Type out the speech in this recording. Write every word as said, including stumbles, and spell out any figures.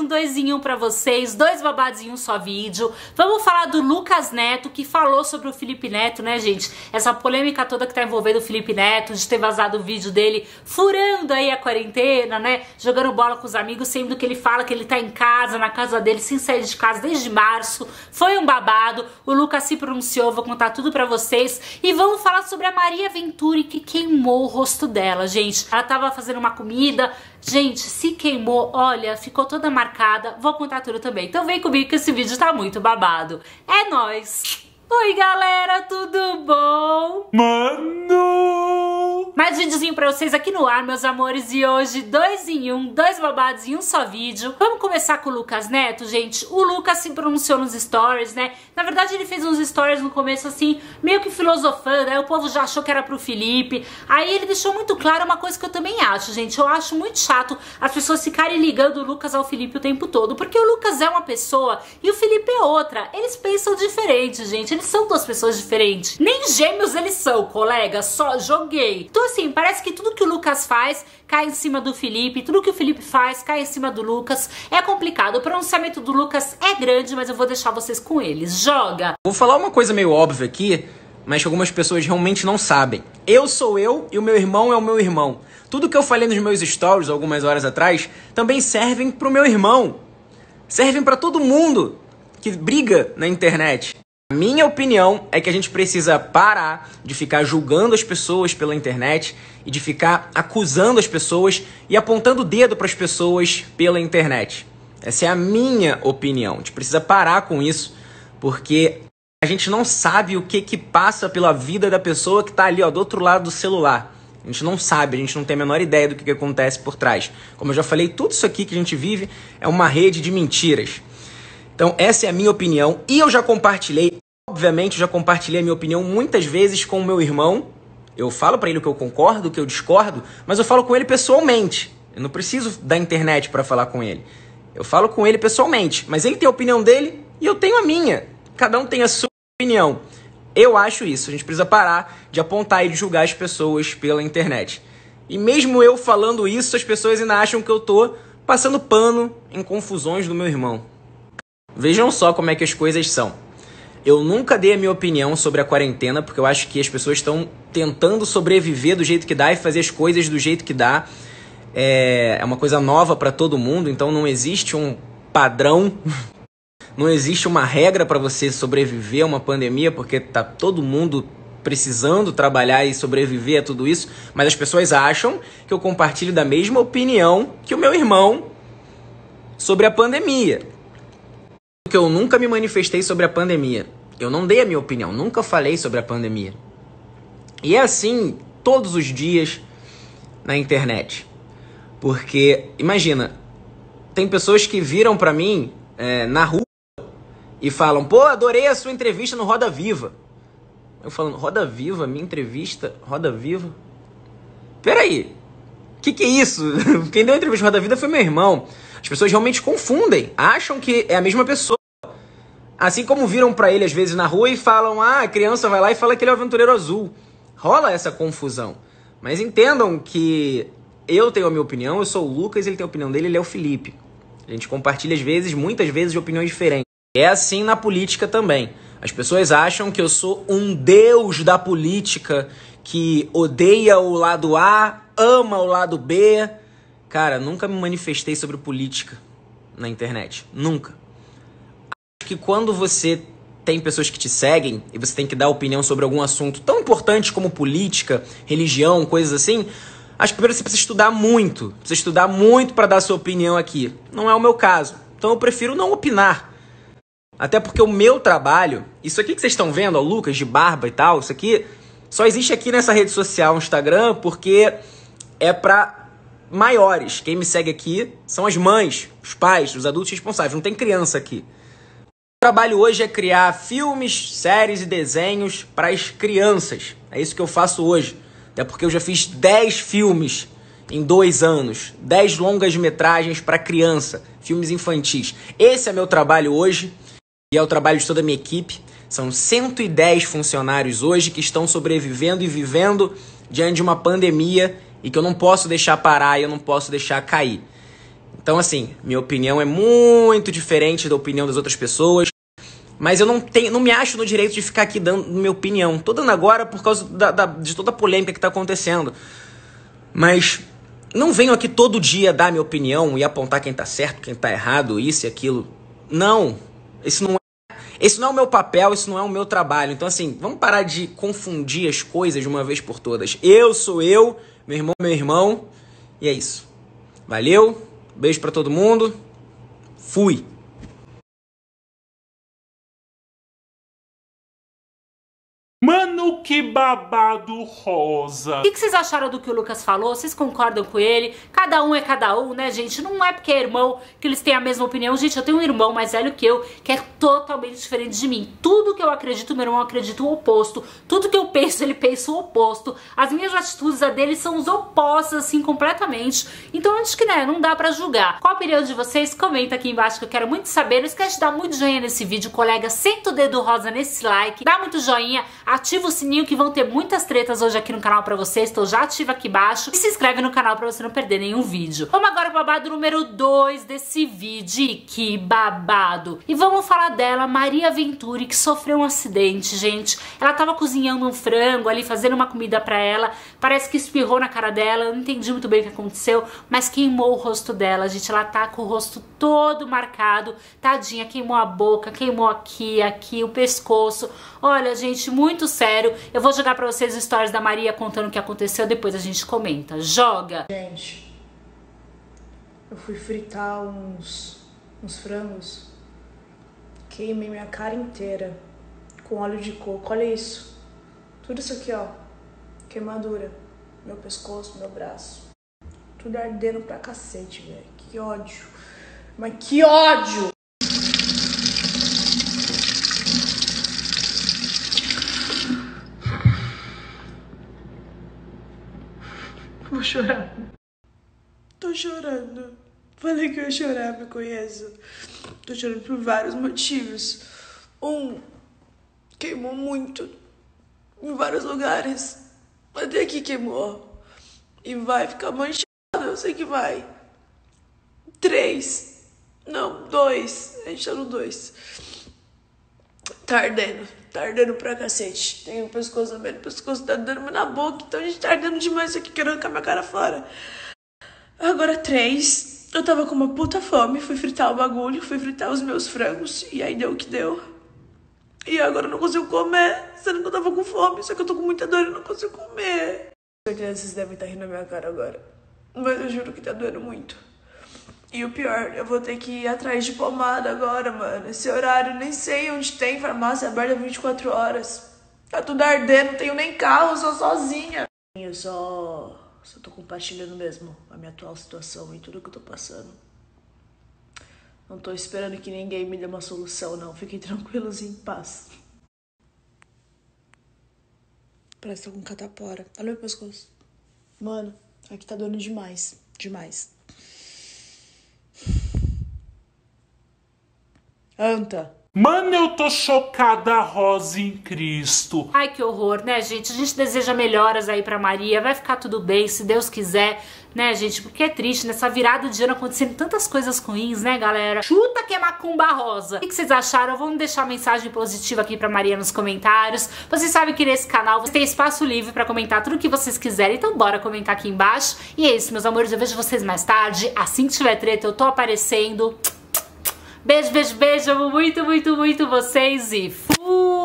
um dois em um pra vocês, dois babados em um só vídeo. Vamos falar do Lucas Neto, que falou sobre o Felipe Neto, né, gente? Essa polêmica toda que tá envolvendo o Felipe Neto, de ter vazado o vídeo dele furando aí a quarentena, né? Jogando bola com os amigos, sendo que ele fala que ele tá em casa, na casa dele, sem sair de casa desde março. Foi um babado, o Lucas se pronunciou, vou contar tudo pra vocês. E vamos falar sobre a Maria Venturi, que queimou o rosto dela, gente. Ela tava fazendo uma comida, gente, se queimou, olha, ficou toda marcada. Vou contar tudo também. Então vem comigo que esse vídeo tá muito babado. É nóis! Oi, galera, tudo bom? Mano! Mais videozinho pra vocês aqui no ar, meus amores. E hoje, dois em um, dois babados em um só vídeo. Vamos começar com o Lucas Neto, gente. O Lucas se pronunciou nos stories, né? Na verdade, ele fez uns stories no começo, assim, meio que filosofando. Aí o povo já achou que era pro Felipe. Aí ele deixou muito claro uma coisa que eu também acho, gente. Eu acho muito chato as pessoas ficarem ligando o Lucas ao Felipe o tempo todo. Porque o Lucas é uma pessoa e o Felipe é outra. Eles pensam diferente, gente. Eles são duas pessoas diferentes. Nem gêmeos eles são, colega. Só joguei. Então, assim, parece que tudo que o Lucas faz cai em cima do Felipe. Tudo que o Felipe faz cai em cima do Lucas. É complicado. O pronunciamento do Lucas é grande, mas eu vou deixar vocês com eles. Joga! Vou falar uma coisa meio óbvia aqui, mas que algumas pessoas realmente não sabem. Eu sou eu e o meu irmão é o meu irmão. Tudo que eu falei nos meus stories algumas horas atrás também servem pro meu irmão. Servem pra todo mundo que briga na internet. A minha opinião é que a gente precisa parar de ficar julgando as pessoas pela internet e de ficar acusando as pessoas e apontando o dedo para as pessoas pela internet. Essa é a minha opinião. A gente precisa parar com isso, porque a gente não sabe o que que passa pela vida da pessoa que está ali, ó, do outro lado do celular. A gente não sabe, a gente não tem a menor ideia do que que acontece por trás. Como eu já falei, tudo isso aqui que a gente vive é uma rede de mentiras. Então, essa é a minha opinião e eu já compartilhei, obviamente, eu já compartilhei a minha opinião muitas vezes com o meu irmão. Eu falo pra ele o que eu concordo, o que eu discordo, mas eu falo com ele pessoalmente. Eu não preciso da internet pra falar com ele. Eu falo com ele pessoalmente, mas ele tem a opinião dele e eu tenho a minha. Cada um tem a sua opinião. Eu acho isso, a gente precisa parar de apontar e de julgar as pessoas pela internet. E mesmo eu falando isso, as pessoas ainda acham que eu tô passando pano em confusões do meu irmão. Vejam só como é que as coisas são. Eu nunca dei a minha opinião sobre a quarentena, porque eu acho que as pessoas estão tentando sobreviver do jeito que dá e fazer as coisas do jeito que dá. É, é uma coisa nova para todo mundo, então não existe um padrão, não existe uma regra para você sobreviver a uma pandemia, porque tá todo mundo precisando trabalhar e sobreviver a tudo isso, mas as pessoas acham que eu compartilho da mesma opinião que o meu irmão sobre a pandemia. Que eu nunca me manifestei sobre a pandemia. Eu não dei a minha opinião, nunca falei sobre a pandemia. E é assim todos os dias na internet. Porque, imagina, tem pessoas que viram pra mim é, na rua e falam: pô, adorei a sua entrevista no Roda Viva. Eu falando: Roda Viva? Minha entrevista? Roda Viva? Peraí, o que que é isso? Quem deu a entrevista no Roda Viva foi meu irmão. As pessoas realmente confundem, acham que é a mesma pessoa. Assim como viram pra ele às vezes na rua e falam: ah, a criança vai lá e fala que ele é o Aventureiro Azul. Rola essa confusão. Mas entendam que eu tenho a minha opinião, eu sou o Lucas, ele tem a opinião dele, ele é o Felipe. A gente compartilha às vezes, muitas vezes, de opiniões diferentes. É assim na política também. As pessoas acham que eu sou um deus da política, que odeia o lado A, ama o lado B. Cara, nunca me manifestei sobre política na internet. Nunca. Acho que quando você tem pessoas que te seguem e você tem que dar opinião sobre algum assunto tão importante como política, religião, coisas assim, acho que primeiro você precisa estudar muito. Precisa estudar muito para dar a sua opinião aqui. Não é o meu caso. Então eu prefiro não opinar. Até porque o meu trabalho, isso aqui que vocês estão vendo, ó, Lucas de barba e tal, isso aqui só existe aqui nessa rede social, Instagram, porque é pra maiores. Quem me segue aqui são as mães, os pais, os adultos responsáveis. Não tem criança aqui. O trabalho hoje é criar filmes, séries e desenhos para as crianças. É isso que eu faço hoje. Até porque eu já fiz dez filmes em dois anos. dez longas metragens para criança. Filmes infantis. Esse é meu trabalho hoje. E é o trabalho de toda a minha equipe. São cento e dez funcionários hoje que estão sobrevivendo e vivendo diante de uma pandemia e que eu não posso deixar parar e eu não posso deixar cair. Então, assim, minha opinião é muito diferente da opinião das outras pessoas. Mas eu não tenho, não me acho no direito de ficar aqui dando minha opinião. Tô dando agora por causa da, da, de toda a polêmica que tá acontecendo. Mas não venho aqui todo dia dar minha opinião e apontar quem tá certo, quem tá errado, isso e aquilo. Não. Esse não é, esse não é o meu papel, isso não é o meu trabalho. Então, assim, vamos parar de confundir as coisas de uma vez por todas. Eu sou eu, meu irmão meu irmão. E é isso. Valeu. Beijo pra todo mundo. Fui. Mano, que babado rosa. O que, que vocês acharam do que o Lucas falou? Vocês concordam com ele? Cada um é cada um, né, gente? Não é porque é irmão que eles têm a mesma opinião. Gente, eu tenho um irmão mais velho que eu, que é totalmente diferente de mim. Tudo que eu acredito, meu irmão acredita o oposto. Tudo que eu penso, ele pensa o oposto. As minhas atitudes, a dele, são os opostos, assim, completamente. Então, acho que, né, não dá pra julgar. Qual a opinião de vocês? Comenta aqui embaixo que eu quero muito saber. Não esquece de dar muito joinha nesse vídeo, colega. Senta o dedo rosa nesse like. Dá muito joinha. Ativa o sininho que vão ter muitas tretas hoje aqui no canal pra vocês. Então já ativa aqui embaixo. E se inscreve no canal pra você não perder nenhum vídeo. Vamos agora pro babado número dois desse vídeo. E que babado. E vamos falar dela, Maria Venturi, que sofreu um acidente, gente. Ela tava cozinhando um frango ali, fazendo uma comida pra ela. Parece que espirrou na cara dela. Eu não entendi muito bem o que aconteceu, mas queimou o rosto dela, gente. Ela tá com o rosto todo marcado. Tadinha, queimou a boca, queimou aqui, aqui, o pescoço. Olha, gente, muito sério. Eu vou jogar pra vocês os stories da Maria contando o que aconteceu, depois a gente comenta. Joga! Gente, eu fui fritar uns, uns frangos, queimei minha cara inteira com óleo de coco. Olha isso. Tudo isso aqui, ó. Queimadura. Meu pescoço, meu braço. Tudo ardendo pra cacete, velho. Que ódio. Mas que ódio! Vou chorar. Tô chorando. Falei que eu ia chorar, me conheço. Tô chorando por vários motivos. Um, queimou muito. Em vários lugares. Até aqui queimou. E vai ficar manchado, eu sei que vai. Três. Não, dois. A gente tá no dois. Tá ardendo. Tá ardendo pra cacete. Tem o pescoço também. O pescoço tá dando na boca. Então a gente tá ardendo demais aqui, querendo arrancar minha cara fora. Agora três. Eu tava com uma puta fome. Fui fritar o bagulho. Fui fritar os meus frangos. E aí deu o que deu. E agora eu não consigo comer. Sendo que eu tava com fome. Só que eu tô com muita dor e não consigo comer. Com certeza vocês devem estar rindo na minha cara agora. Mas eu juro que tá doendo muito. E o pior, eu vou ter que ir atrás de pomada agora, mano. Esse horário, nem sei onde tem farmácia aberta vinte e quatro horas. Tá tudo ardendo, não tenho nem carro, sou sozinha. Eu só, só tô compartilhando mesmo a minha atual situação e tudo que eu tô passando. Não tô esperando que ninguém me dê uma solução, não. Fiquem tranquilos e em paz. Parece que tô com catapora. Olha meu pescoço. Mano, aqui tá doendo demais. Demais. Anta. Mano, eu tô chocada, Rosa em Cristo. Ai, que horror, né, gente? A gente deseja melhoras aí pra Maria. Vai ficar tudo bem, se Deus quiser, né, gente? Porque é triste, nessa virada de ano acontecendo tantas coisas ruins, né, galera? Chuta que é macumba rosa. O que vocês acharam? Vamos deixar mensagem positiva aqui pra Maria nos comentários. Vocês sabem que nesse canal você tem espaço livre pra comentar tudo o que vocês quiserem. Então bora comentar aqui embaixo. E é isso, meus amores. Eu vejo vocês mais tarde. Assim que tiver treta, eu tô aparecendo. Beijo, beijo, beijo. Amo muito, muito, muito vocês e fui!